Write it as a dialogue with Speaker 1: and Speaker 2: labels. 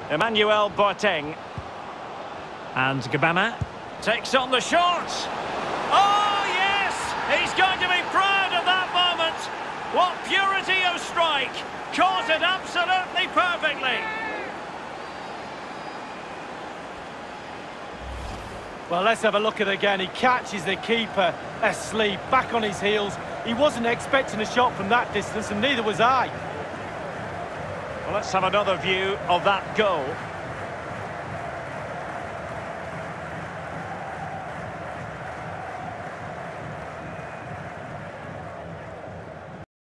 Speaker 1: Emmanuel Boateng.
Speaker 2: And Gbamin.
Speaker 1: Takes on the shot. Oh, yes! He's going to be proud of that moment. What purity of strike. Caught it absolutely perfectly.
Speaker 3: Well, let's have a look at it again. He catches the keeper asleep, back on his heels. He wasn't expecting a shot from that distance, and neither was I.
Speaker 1: Well, let's have another view of that goal.